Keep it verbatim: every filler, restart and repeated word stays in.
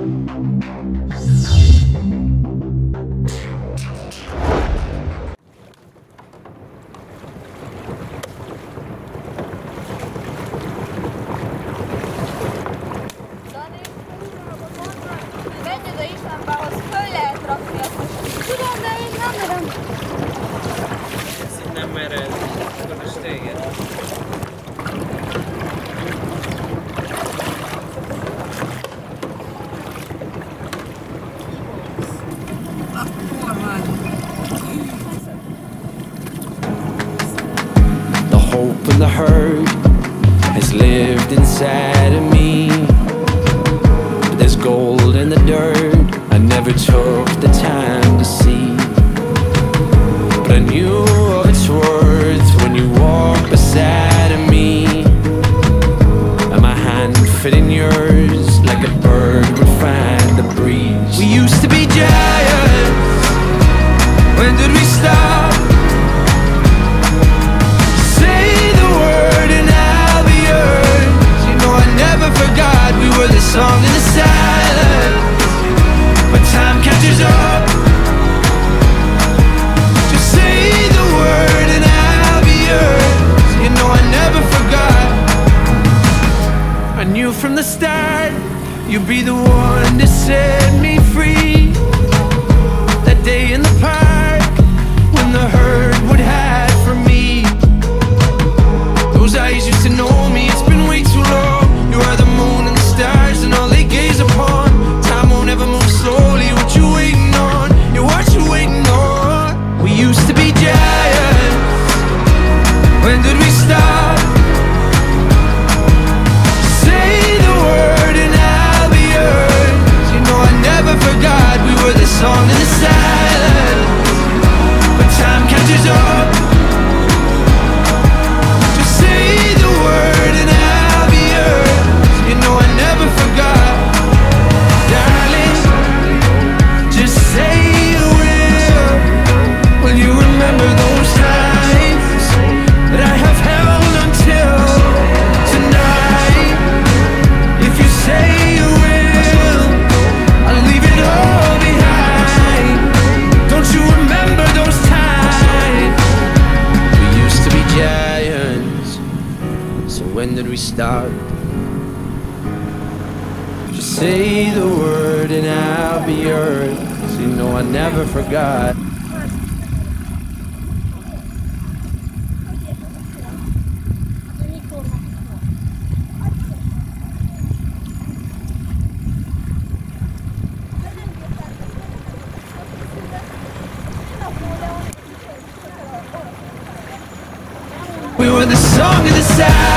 Nem mered, akkor is téged. The hope and the hurt has lived inside of me, but there's gold in the dirt I never took the time to see. But I knew of its worth when you walked beside of me, and my hand fit in yours like a bird would find the breeze. We used to be giants. When did we stop? Say the word and I'll be yours. You know I never forgot we were the song in the silence, but time catches up. From the start, you'd be the one to set me free. That day in the park, when the herd would hide from me. Those eyes used to know me, it's been way too long. You are the moon and the stars and all they gaze upon. Time won't ever move slowly, what you waiting on? Yeah, what you waiting on? We used to be giants. When did we stop? Forgot we were the song in the silence, but time catches up. Just say the word and I'll be yours. You know I never forgot, darling. Just say you will. Will you remember those times that I have held until tonight? If you say you will, when did we start? Just say the word and I'll be yours. So you know I never forgot. We were the song of the South.